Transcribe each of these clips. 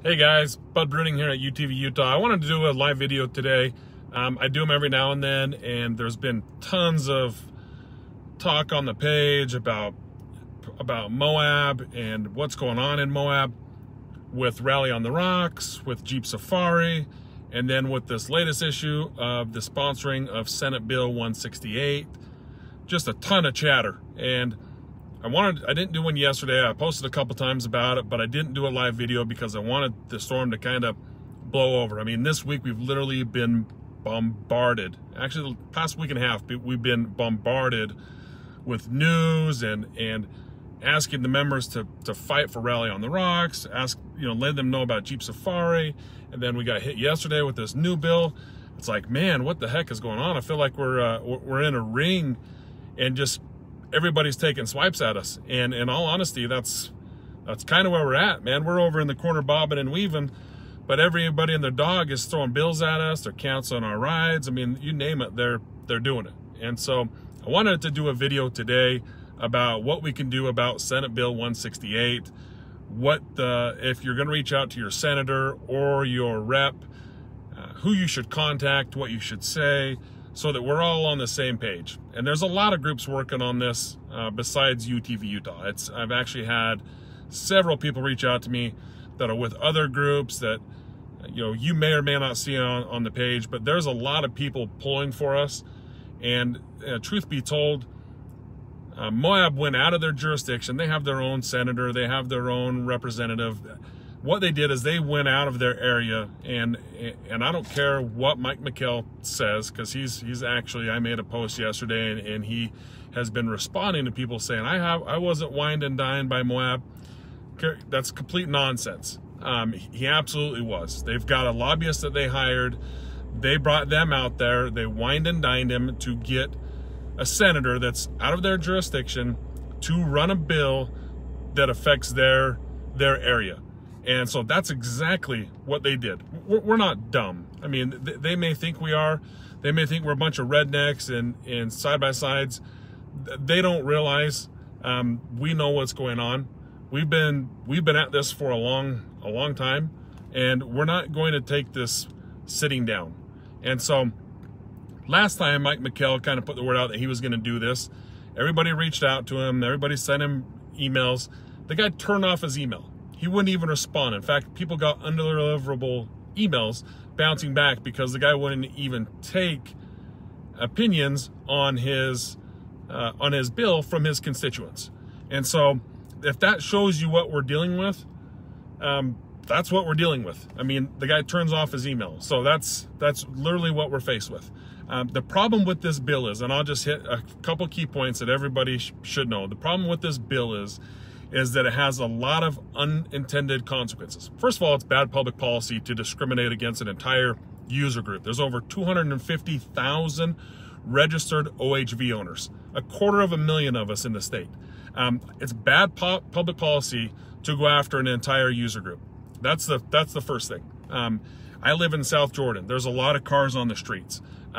Hey guys, Bud Bruning here at UTV Utah. I wanted to do a live video today. I do them every now and then, and there's been tons of talk on the page about Moab and what's going on in Moab with Rally on the Rocks, with Jeep Safari, and then with this latest issue of the sponsoring of Senate Bill 168. Just a ton of chatter. And I didn't do one yesterday. I posted a couple times about it, but I didn't do a live video because I wanted the storm to kind of blow over. I mean, this week we've literally been bombarded. Actually, the past week and a half, we've been bombarded with news and asking the members to fight for Rally on the Rocks, let them know about Jeep Safari, and then we got hit yesterday with this new bill. It's like, man, what the heck is going on? I feel like we're in a ring, and just everybody's taking swipes at us. And in all honesty, that's kind of where we're at, man. We're over in the corner bobbing and weaving, but everybody and their dog is throwing bills at us. They're canceling our rides. I mean, you name it, they're doing it. And so I wanted to do a video today about what we can do about Senate Bill 168, if you're going to reach out to your senator or your rep, who you should contact, what you should say, so that we're all on the same page. And there's a lot of groups working on this besides UTV Utah. I've actually had several people reach out to me that are with other groups that you may or may not see on the page, but there's a lot of people pulling for us. And truth be told, Moab went out of their jurisdiction. They have their own senator, they have their own representative. What they did is they went out of their area, and I don't care what Mike McKell says, because he's actually, I made a post yesterday and he has been responding to people saying I wasn't wined and dined by Moab. That's complete nonsense. He absolutely was. They've got a lobbyist that they hired. They brought them out there. They wined and dined him to get a senator that's out of their jurisdiction to run a bill that affects their area. And so that's exactly what they did. We're not dumb. I mean, they may think we are. They may think we're a bunch of rednecks and side-by-sides. They don't realize we know what's going on. We've been at this for a long time, and we're not going to take this sitting down. And so last time Mike McKell kind of put the word out that he was going to do this, everybody reached out to him. Everybody sent him emails. The guy turned off his email. He wouldn't even respond. In fact, people got undeliverable emails bouncing back because the guy wouldn't even take opinions on his bill from his constituents. And so if that shows you what we're dealing with, that's what we're dealing with. I mean, the guy turns off his email. So that's literally what we're faced with. The problem with this bill is, and I'll just hit a couple key points that everybody should know. The problem with this bill is that it has a lot of unintended consequences. First of all, it's bad public policy to discriminate against an entire user group. There's over 250,000 registered OHV owners, 250,000 of us in the state. It's bad public policy to go after an entire user group. That's the first thing. I live in South Jordan. There's a lot of cars on the streets.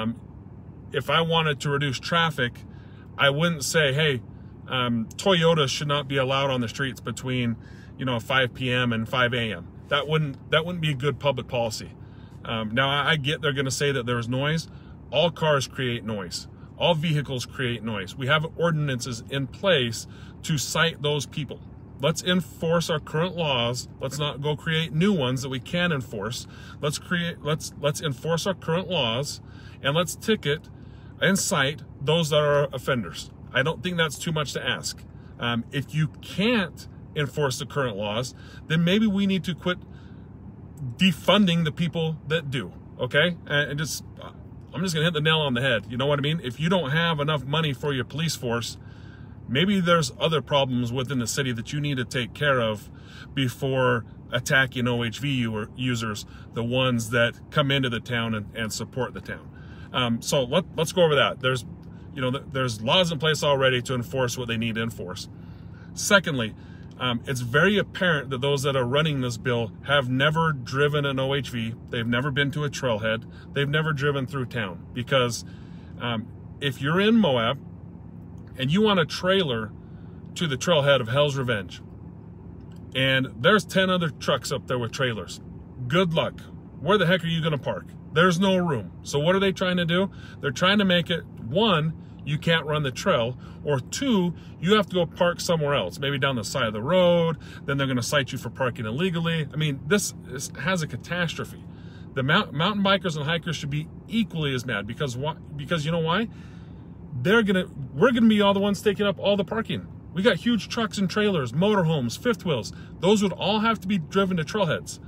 If I wanted to reduce traffic, I wouldn't say, hey, Toyota should not be allowed on the streets between 5 p.m. and 5 a.m. That wouldn't be a good public policy. Now I get they're going to say that there's noise. All cars create noise. All vehicles create noise. We have ordinances in place to cite those people. Let's enforce our current laws. Let's not go create new ones that we can enforce. Let's enforce our current laws, and let's ticket and cite those that are offenders. I don't think that's too much to ask. If you can't enforce the current laws, then maybe we need to quit defunding the people that do, okay? I'm just gonna hit the nail on the head. You know what I mean? If you don't have enough money for your police force, maybe there's other problems within the city that you need to take care of before attacking OHV users, the ones that come into the town and support the town. So let's go over that. There's laws in place already to enforce what they need to enforce. Secondly, it's very apparent that those that are running this bill have never driven an OHV. They've never been to a trailhead. They've never driven through town. Because if you're in Moab and you want a trailer to the trailhead of Hell's Revenge, and there's 10 other trucks up there with trailers. Good luck. Where the heck are you going to park? There's no room. So what are they trying to do? They're trying to make it, one, you can't run the trail, or two, you have to go park somewhere else, maybe down the side of the road. Then they're going to cite you for parking illegally. I mean, this has a catastrophe. The mountain bikers and hikers should be equally as mad, because you know why? We're gonna be all the ones taking up all the parking. We got huge trucks and trailers, motorhomes, fifth wheels. Those would all have to be driven to trailheads.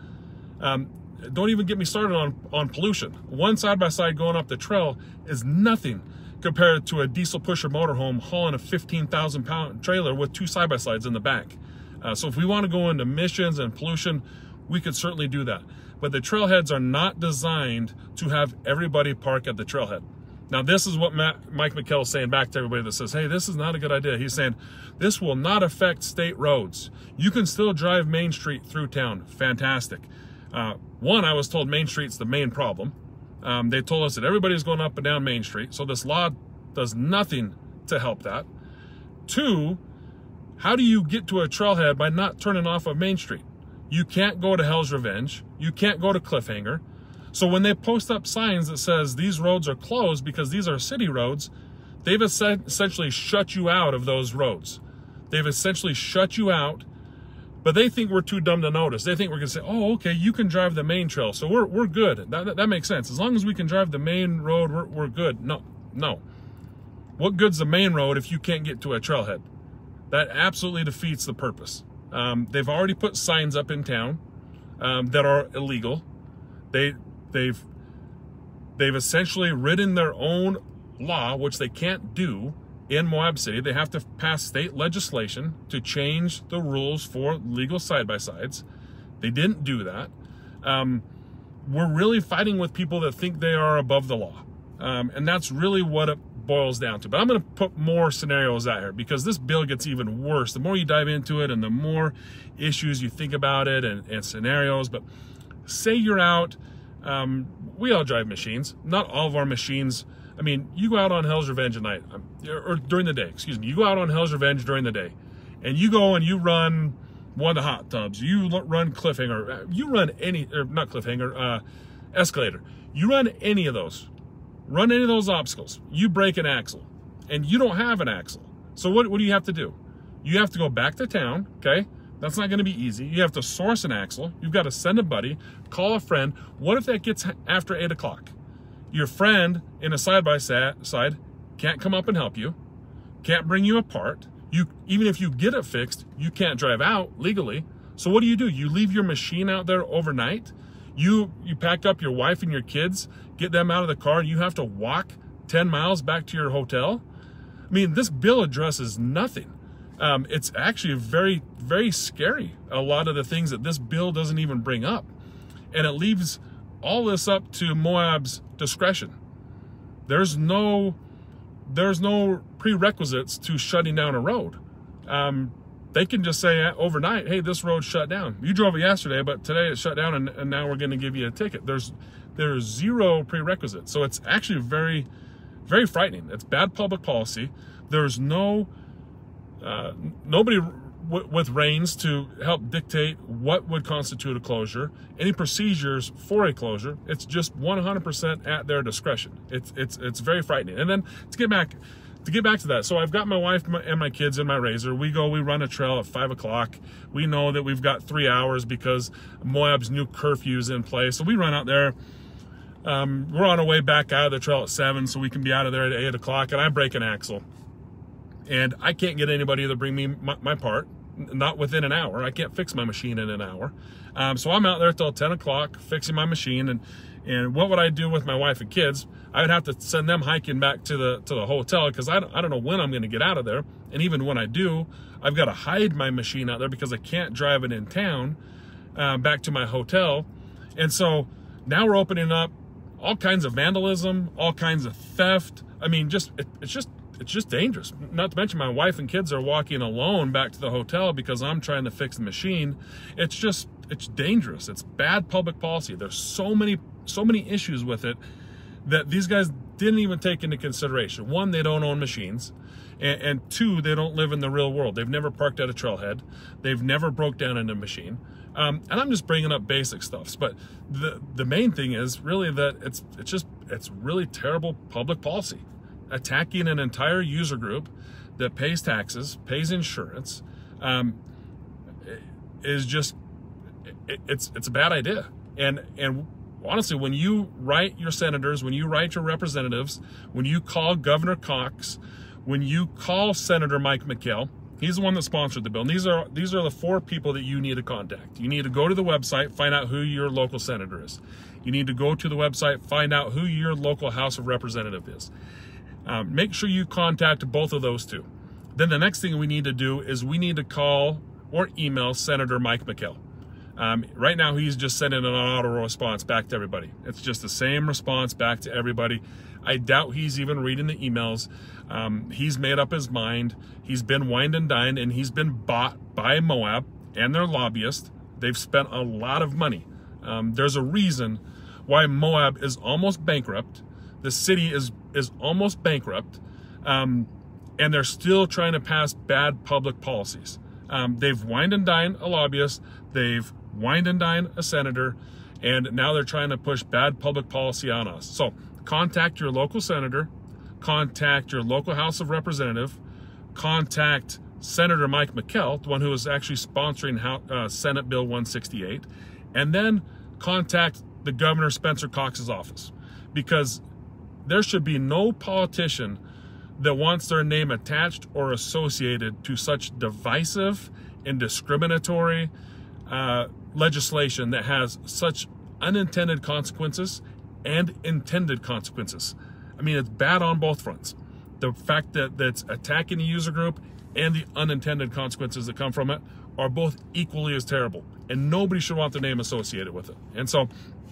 Don't even get me started on pollution. One side-by-side going up the trail is nothing compared to a diesel pusher motorhome hauling a 15,000-pound trailer with 2 side-by-sides in the back. So if we want to go into emissions and pollution, we could certainly do that. But the trailheads are not designed to have everybody park at the trailhead. Now, this is what Mike McKell is saying back to everybody that says, hey, this is not a good idea. He's saying, this will not affect state roads. You can still drive Main Street through town. Fantastic. One, I was told Main Street's the main problem. They told us that everybody's going up and down Main Street, so this law does nothing to help that. Two, how do you get to a trailhead by not turning off of Main Street? You can't go to Hell's Revenge. You can't go to Cliffhanger. So when they post up signs that says these roads are closed because these are city roads, they've essentially shut you out of those roads. They've essentially shut you out, but they think we're too dumb to notice. They think we're going to say, oh, okay, you can drive the main trail, so we're good. That makes sense. As long as we can drive the main road, we're good. No. What good's the main road if you can't get to a trailhead? That absolutely defeats the purpose. They've already put signs up in town that are illegal. They've essentially written their own law, which they can't do in Moab City. They have to pass state legislation to change the rules for legal side-by-sides. They didn't do that. We're really fighting with people that think they are above the law. And that's really what it boils down to. But I'm going to put more scenarios out here, because this bill gets even worse the more you dive into it and the more issues you think about it and scenarios. But say you're out, we all drive machines. Not all of our machines. I mean, you go out on Hell's Revenge at night, or during the day, excuse me. You go out on Hell's Revenge during the day, and you go and you run one of the hot tubs. You run Cliffhanger. You run any, or not Cliffhanger, Escalator. You run any of those. Run any of those obstacles. You break an axle, and you don't have an axle. So what do you have to do? You have to go back to town, okay? That's not going to be easy. You have to source an axle. You've got to send a buddy, call a friend. What if that gets after 8 o'clock? Your friend in a side-by-side can't come up and help you, can't bring you a part. Even if you get it fixed, you can't drive out legally. So what do? You leave your machine out there overnight. You pack up your wife and your kids, get them out of the car, and you have to walk 10 miles back to your hotel. I mean, this bill addresses nothing. It's actually very, very scary, a lot of the things that this bill doesn't even bring up. And it leaves all this up to Moab's discretion. There's no prerequisites to shutting down a road. They can just say overnight, hey, this road's shut down. You drove it yesterday, but today it's shut down, and now we're going to give you a ticket. There's zero prerequisites. So it's actually very, very frightening. It's bad public policy. There's nobody with reins to help dictate what would constitute a closure, any procedures for a closure. It's just 100% at their discretion. It's very frightening. And then to get back to that, so I've got my wife and my kids in my Razor. We run a trail at 5 o'clock. We know that we've got 3 hours because Moab's new curfew's in place. So we run out there. We're on our way back out of the trail at 7, so we can be out of there at 8 o'clock, and I break an axle. And I can't get anybody to bring me my part, not within an hour. I can't fix my machine in an hour. So I'm out there till 10 o'clock fixing my machine. And what would I do with my wife and kids? I would have to send them hiking back to the hotel, because I don't know when I'm going to get out of there. And even when I do, I've got to hide my machine out there because I can't drive it in town back to my hotel. And so now we're opening up all kinds of vandalism, all kinds of theft. I mean, it's just dangerous. Not to mention my wife and kids are walking alone back to the hotel because I'm trying to fix the machine. It's dangerous. It's bad public policy. There's so many issues with it that these guys didn't even take into consideration. One, they don't own machines. And two, they don't live in the real world. They've never parked at a trailhead. They've never broke down in a machine. And I'm just bringing up basic stuffs. But the main thing is really that it's really terrible public policy. Attacking an entire user group that pays taxes, pays insurance, is just, it's a bad idea. And honestly, when you write your senators, when you write your representatives, when you call Governor Cox, when you call Senator Mike McKell, he's the one that sponsored the bill. And these are the 4 people that you need to contact. You need to go to the website, find out who your local senator is. You need to go to the website, find out who your local House of Representative is. Make sure you contact both of those 2. Then the next thing we need to do is we need to call or email Senator Mike McKell. Right now, he's just sending an auto response back to everybody. It's just the same response back to everybody. I doubt he's even reading the emails. He's made up his mind. He's been wined and dined, and he's been bought by Moab and their lobbyists. They've spent a lot of money. There's a reason why Moab is almost bankrupt. The city is almost bankrupt, and they're still trying to pass bad public policies. They've wined and dined a lobbyist. They've wined and dined a senator, and now they're trying to push bad public policy on us. So contact your local senator, contact your local House of Representative, contact Senator Mike McKell, the one who is actually sponsoring Senate Bill 168, and then contact the Governor Spencer Cox's office, because there should be no politician that wants their name attached or associated to such divisive and discriminatory legislation that has such unintended consequences and intended consequences. I mean, it's bad on both fronts. The fact that that's attacking the user group and the unintended consequences that come from it are both equally as terrible, and nobody should want their name associated with it. And so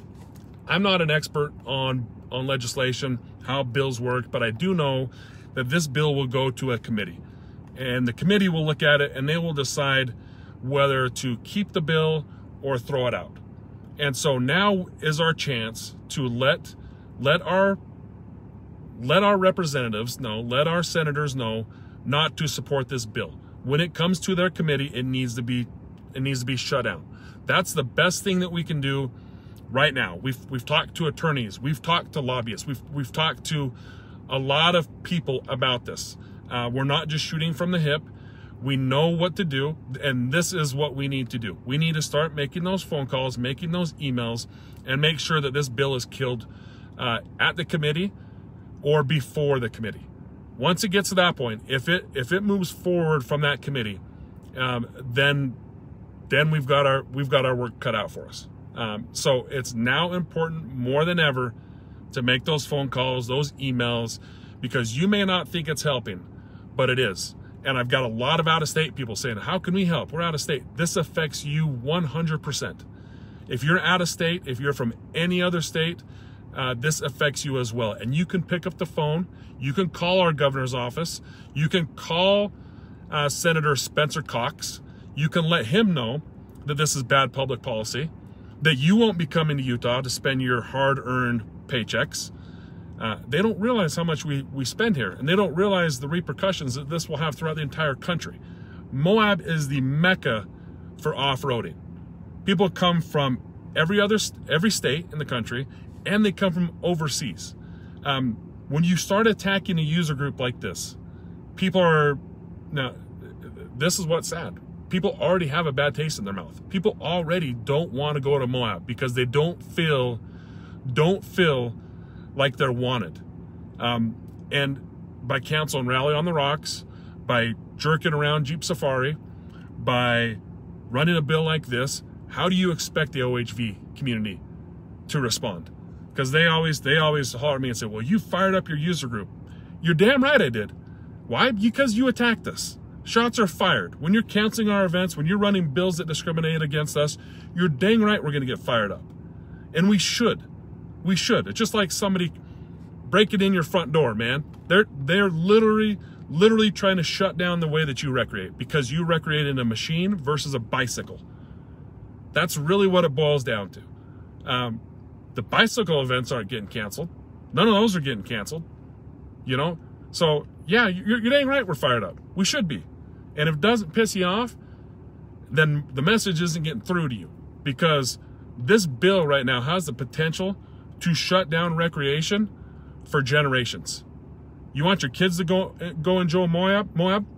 I'm not an expert on legislation, how bills work, but I do know that this bill will go to a committee, and the committee will look at it and they will decide whether to keep the bill or throw it out. And so now is our chance to let our representatives know, let our senators know not to support this bill. When it comes to their committee, it needs to be shut down. That's the best thing that we can do right now. We've talked to attorneys, we've talked to lobbyists, we've talked to a lot of people about this. We're not just shooting from the hip. We know what to do, and this is what we need to do. We need to start making those phone calls, making those emails, and make sure that this bill is killed at the committee or before the committee. Once it gets to that point, if it moves forward from that committee, then we've got our work cut out for us. So it's now important more than ever to make those phone calls, those emails, because you may not think it's helping, but it is. And I've got a lot of out-of-state people saying, how can we help? We're out of state. This affects you 100%. If you're out of state, if you're from any other state, this affects you as well. And you can pick up the phone. You can call our governor's office. You can call Senator Spencer Cox. You can let him know that this is bad public policy, that you won't be coming to Utah to spend your hard-earned paychecks. They don't realize how much we spend here, and they don't realize the repercussions that this will have throughout the entire country. Moab is the mecca for off-roading. People come from every state in the country, and they come from overseas. When you start attacking a user group like this, now, this is what's sad. People already have a bad taste in their mouth. People already don't want to go to Moab because they don't feel like they're wanted. And by Council and Rally on the Rocks, by jerking around Jeep Safari, by running a bill like this, how do you expect the OHV community to respond? Because they always holler at me and say, well, you fired up your user group. You're damn right I did. Why? Because you attacked us. Shots are fired. When you're canceling our events, when you're running bills that discriminate against us, you're dang right we're going to get fired up. And we should. We should. It's just like somebody breaking in your front door, man. They're literally trying to shut down the way that you recreate, because you recreate in a machine versus a bicycle. That's really what it boils down to. The bicycle events aren't getting canceled. None of those are getting canceled. You know? So yeah, you're dang right we're fired up. We should be. And if it doesn't piss you off, then the message isn't getting through to you, because this bill right now has the potential to shut down recreation for generations. You want your kids to go enjoy Moab?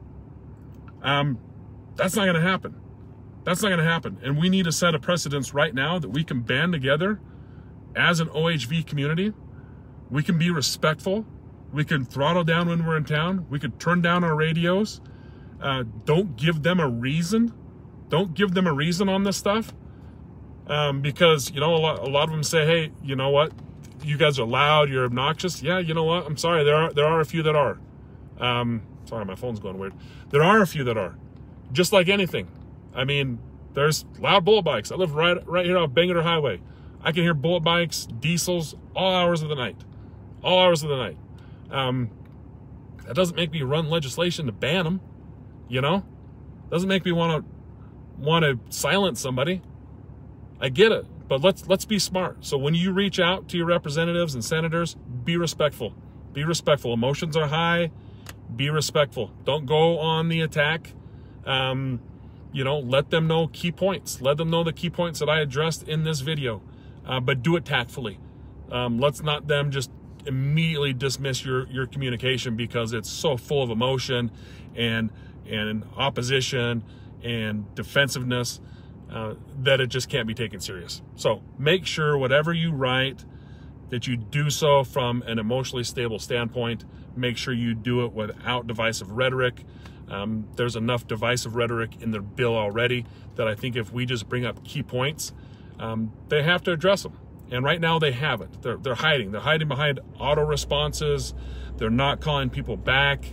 That's not going to happen. That's not going to happen. And we need to set a precedence right now that we can band together as an OHV community. We can be respectful. We can throttle down when we're in town. We could turn down our radios. Don't give them a reason. Don't give them a reason on this stuff. Because, you know, a lot of them say, hey, you know what? You guys are loud, you're obnoxious. Yeah, you know what? I'm sorry, there are a few that are. Sorry, my phone's going weird. There are a few that are. Just like anything. I mean, there's loud bullet bikes. I live right here off Bangor Highway. I can hear bullet bikes, diesels, all hours of the night. All hours of the night. That doesn't make me run legislation to ban them, you know? Doesn't make me want to silence somebody. I get it, but let's be smart. So when you reach out to your representatives and senators, be respectful. Be respectful. Emotions are high. Be respectful. Don't go on the attack. You know, let them know key points. Let them know the key points that I addressed in this video, but do it tactfully. Let's not them just immediately dismiss your communication because it's so full of emotion and opposition and defensiveness that it just can't be taken serious. So make sure whatever you write that you do so from an emotionally stable standpoint. Make sure you do it without divisive rhetoric. There's enough divisive rhetoric in the bill already that I think if we just bring up key points, they have to address them. And right now they haven't. They're hiding. They're hiding behind auto responses. They're not calling people back.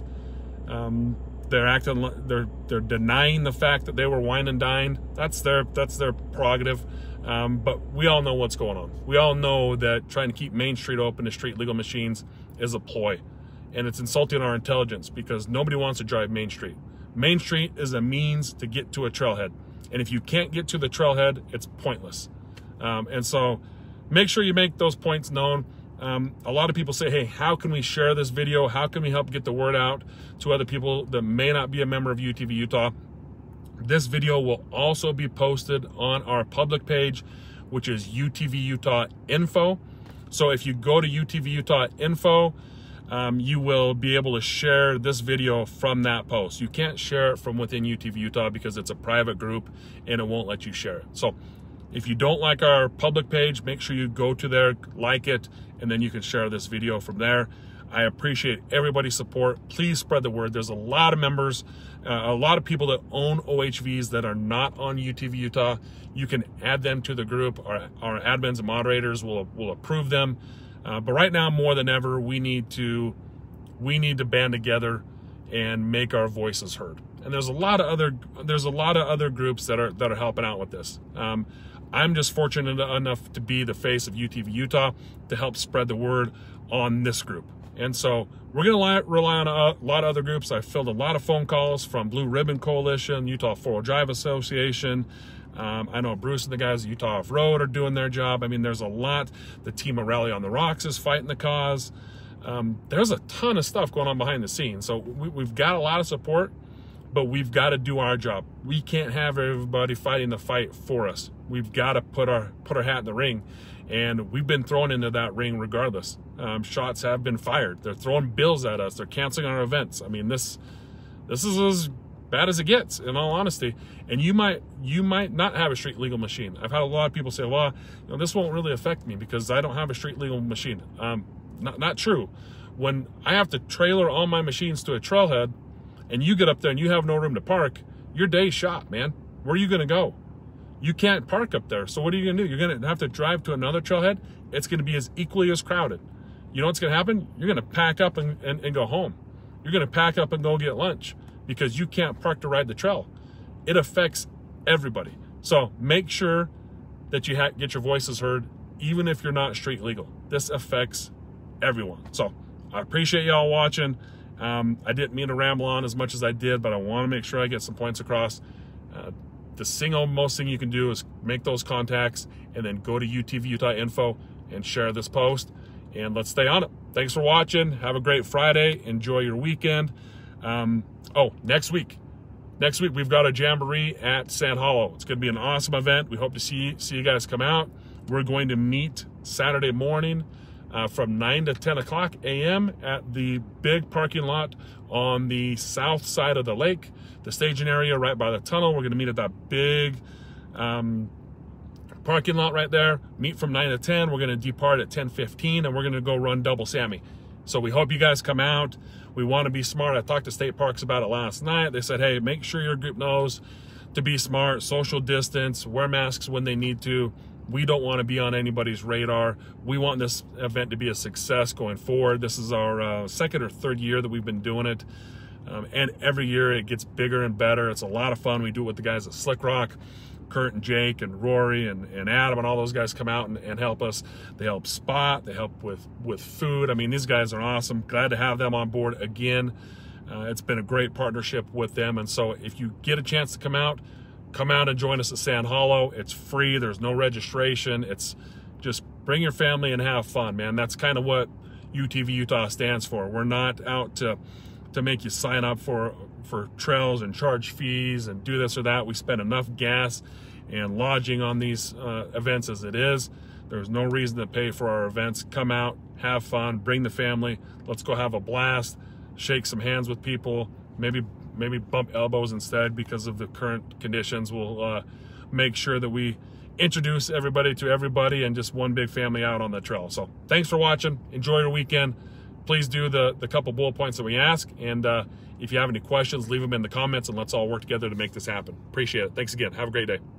They're denying the fact that they were wine and dined. That's their prerogative. But we all know what's going on. We all know that trying to keep Main Street open to street legal machines is a ploy. And it's insulting our intelligence because nobody wants to drive Main Street. Main Street is a means to get to a trailhead. And if you can't get to the trailhead, it's pointless. And so make sure you make those points known. A lot of people say, hey, how can we share this video? How can we help get the word out to other people that may not be a member of UTV Utah? This video will also be posted on our public page, which is UTV Utah Info. So if you go to UTV Utah Info, you will be able to share this video from that post. You can't share it from within UTV Utah because it's a private group and it won't let you share it. So if you don't like our public page, make sure you go to there, like it, and then you can share this video from there. I appreciate everybody's support. Please spread the word. There's a lot of members, a lot of people that own OHVs that are not on UTV Utah. You can add them to the group. Our admins and moderators will approve them. But right now, more than ever, we need to band together and make our voices heard. And there's a lot of other groups that are helping out with this. I'm just fortunate enough to be the face of UTV Utah to help spread the word on this group. And so we're going to rely on a lot of other groups. I filled a lot of phone calls from Blue Ribbon Coalition, Utah 4-Wheel Drive Association. I know Bruce and the guys at Utah Off-Road are doing their job. I mean, there's a lot. The team at Rally on the Rocks is fighting the cause. There's a ton of stuff going on behind the scenes. So we've got a lot of support, but we've got to do our job. We can't have everybody fighting the fight for us. We've got to put our hat in the ring, and we've been thrown into that ring regardless. Shots have been fired. They're throwing bills at us. They're canceling our events. I mean, this is as bad as it gets, in all honesty. And you might not have a street legal machine. I've had a lot of people say, well, you know, this won't really affect me because I don't have a street legal machine. Not true. When I have to trailer all my machines to a trailhead and you get up there and you have no room to park, your day's shot, man. Where are you going to go? You can't park up there. So what are you going to do? You're going to have to drive to another trailhead. It's going to be as equally as crowded. You know what's going to happen? You're going to pack up and go home. You're going to pack up and go get lunch because you can't park to ride the trail. It affects everybody. So make sure that you get your voices heard, even if you're not street legal. This affects everyone. So I appreciate y'all watching. I didn't mean to ramble on as much as I did, but I want to make sure I get some points across. The single most thing you can do is make those contacts and then go to UTV Utah Info and share this post. and let's stay on it. Thanks for watching. Have a great Friday. Enjoy your weekend. Next week we've got a jamboree at Sand Hollow. It's going to be an awesome event. We hope to see you guys come out. We're going to meet Saturday morning from 9 to 10 o'clock a.m. at the big parking lot on the south side of the lake, the staging area right by the tunnel. We're going to meet at that big parking lot right there. Meet from 9 to 10. We're going to depart at 10:15, and we're going to go run Double Sammy. So we hope you guys come out. We want to be smart. I talked to State Parks about it last night. They said, hey, make sure your group knows to be smart, social distance, wear masks when they need to. We don't want to be on anybody's radar. We want this event to be a success going forward. This is our second or third year that we've been doing it. And every year it gets bigger and better. It's a lot of fun. We do it with the guys at Slick Rock. Kurt and Jake and Rory and Adam and all those guys come out and help us. They help spot, they help with food. I mean, these guys are awesome. Glad to have them on board again. It's been a great partnership with them. And so if you get a chance to come out and join us at Sand Hollow. It's free. There's no registration. It's just bring your family and have fun, man. That's kind of what UTV Utah stands for. We're not out to make you sign up for trails and charge fees and do this or that. We spend enough gas and lodging on these events as it is. There's no reason to pay for our events. Come out, have fun, bring the family. Let's go have a blast, shake some hands with people, maybe bump elbows instead because of the current conditions. We'll make sure that we introduce everybody to everybody and just one big family out on the trail. So thanks for watching. Enjoy your weekend. Please do the couple bullet points that we ask. And if you have any questions, leave them in the comments and let's all work together to make this happen. Appreciate it. Thanks again. Have a great day.